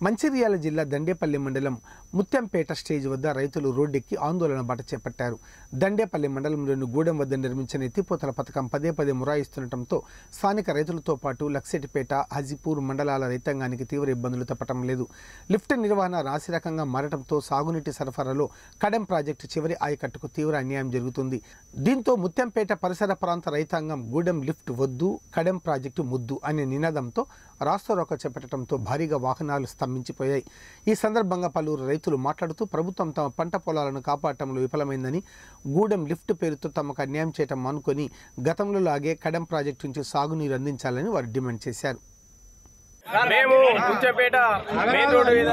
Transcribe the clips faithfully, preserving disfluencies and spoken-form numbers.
మంచిర్యాల జిల్లా దండేపల్లి మండలం ముత్యంపేట స్టేజ్ వద్ద రైతులు రోడ్డెక్కి ఆందోళన బాట చేపట్టారు. దండేపల్లి మండలంలోని గూడెం వద్ద నిర్మించిన ఎత్తిపోతల పథకం పదే పదే మురాయిస్తుండటంతో స్థానిక రైతులతో పాటు లక్సెటిపేట, హజీపూర్ మండలాల రైతాంగానికి తీవ్ర ఇబ్బందులు తప్పటం లేదు. లిఫ్ట్ నిర్వహణ నాసిరకంగా మారటంతో సాగునీటి సరఫరాలో కడెం ప్రాజెక్టు చివరి ఆయకట్టుకు తీవ్ర అన్యాయం జరుగుతుంది. దీంతో ముత్యంపేట పరిసర ప్రాంత రైతాంగం గూడెం లిఫ్ట్ వద్దు, కడెం ప్రాజెక్టు ముద్దు అనే నినాదంతో రాస్తారోకో చేపట్టడంతో భారీగా వాహనాలు స్తంభించిపోయాయి. ఈ సందర్భంగా పలువురు రైతులు మాట్లాడుతూ ప్రభుత్వం తమ పంట పొలాలను కాపాడటంలో విఫలమైందని, గూడెం లిఫ్ట్ పేరుతో తమకు అన్యాయం చేయటం మానుకొని గతంలో లాగే కడెం ప్రాజెక్టు నుంచి సాగునీరు అందించాలని వారు డిమాండ్ చేశారు. మేము ముత్యంపేట మెయిన్ రోడ్డు మీద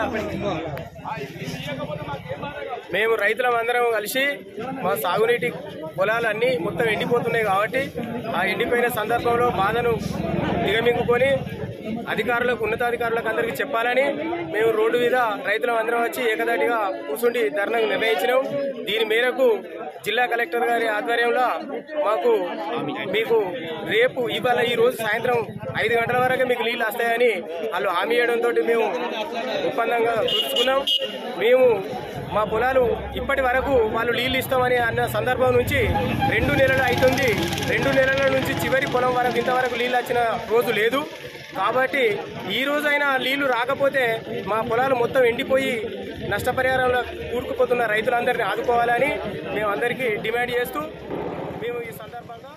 మేము రైతులం అందరం కలిసి మా సాగునీటి పొలాలన్నీ మొత్తం ఎండిపోతున్నాయి కాబట్టి ఆ ఎండిపోయిన సందర్భంలో బాధను దిగమింగుకొని అధికారులకు, ఉన్నతాధికారులకు అందరికీ చెప్పాలని మేము రోడ్డు మీద రైతులం అందరం వచ్చి ఏకదాటిగా కూర్చుండి ధర్నాకు నిర్ణయించినాం. దీని మేరకు జిల్లా కలెక్టర్ గారి ఆధ్వర్యంలో మాకు మీకు రేపు ఇవాళ ఈ రోజు సాయంత్రం ఐదు గంటల వరకు మీకు నీళ్ళు వస్తాయని వాళ్ళు హామీ ఇవ్వడంతో మేము ఒప్పందంగా చూసుకున్నాం. మేము మా పొలాలు ఇప్పటి వరకు వాళ్ళు నీళ్ళు ఇస్తామని అన్న సందర్భం నుంచి రెండు నెలలు అవుతుంది. రెండు నెలల నుంచి చివరి పొలం వరకు ఇంతవరకు నీళ్ళు వచ్చిన రోజు లేదు. కాబట్టి ఈ రోజైనా నీళ్లు రాకపోతే మా పొలాలు మొత్తం ఎండిపోయి నష్టపరిహారంలో కూరుకుపోతున్న రైతులందరినీ ఆదుకోవాలని మేము అందరికీ డిమాండ్ చేస్తూ మేము ఈ సందర్భంగా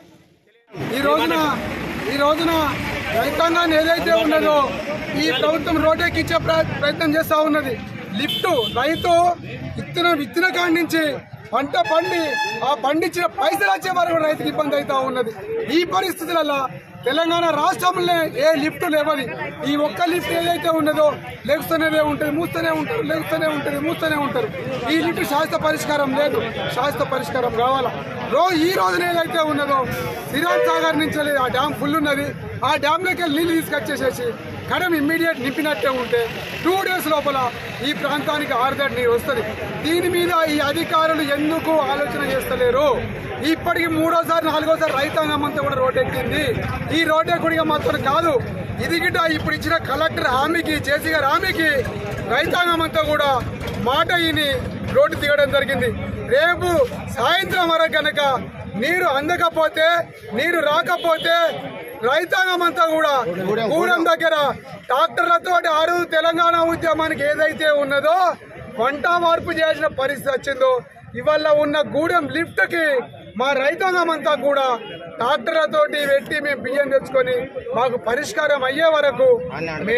ఈ రోజున ఈ రోజున రైతాంగాన్ని ఏదైతే ఉన్నదో ఈ ప్రభుత్వం రోడ్డెక్కిచ్చే ప్రయత్నం చేస్తూ ఉన్నది. లిఫ్ట్ రైతు విత్తన విత్తన కాడి నుంచి పంట పండి ఆ పండించిన పైసలు వచ్చే వరకు రైతుకి ఇబ్బంది అవుతా ఉన్నది. ఈ పరిస్థితులలో తెలంగాణ రాష్ట్రంలో ఏ లిఫ్ట్ లేవది. ఈ ఒక్క లిఫ్ట్ ఏదైతే ఉన్నదో లెగుస్తూనే ఉంటుంది, మూస్తూనే ఉంటారు, లెగుస్తూనే ఉంటుంది, మూస్తూనే ఉంటారు. ఈ లిఫ్ట్ శాశ్వత పరిష్కారం లేదు, శాశ్వత పరిష్కారం కావాలా. రో ఈ రోజున ఏదైతే ఉన్నదో శ్రీరామ్ సాగర్ నుంచి ఆ డ్యామ్ ఫుల్ ఉన్నది. ఆ డ్యామ్లోకి వెళ్ళి నీళ్లు తీసుకొచ్చేసేసి కడెం ఇమ్మీడియట్ నింపినట్టే ఉంటే టూ డేస్ లోపల ఈ ప్రాంతానికి ఆరుదడి నీరు వస్తుంది. దీని మీద ఈ అధికారులు ఎందుకు ఆలోచన చేస్తలేరు? ఇప్పటికి మూడోసారి నాలుగోసారి రైతాంగం అంతా కూడా రోడ్డెక్కింది. ఈ రోడ్డెక్కుడిగా మాత్రం కాదు, ఇది గిట్ట ఇప్పుడు ఇచ్చిన కలెక్టర్ హామీకి, జేసీ గారి హామీకి రైతాంగం అంతా కూడా మాట ఇని రోడ్డు దిగడం జరిగింది. రేపు సాయంత్రం వరకు కనుక నీరు అందకపోతే, నీరు రాకపోతే రైతాంగం అంతా కూడా గూడెం దగ్గర ట్రాక్టర్లతో ఆ రోజు తెలంగాణ ఉద్యమానికి ఏదైతే ఉన్నదో పంట మార్పు చేసిన పరిస్థితి వచ్చిందో ఇవాళ ఉన్న గూడెం లిఫ్ట్ కి మా రైతాంగం అంతా కూడా ట్రాక్టర్లతోటి పెట్టి మేము బియ్యం తెచ్చుకొని మాకు పరిష్కారం అయ్యే వరకు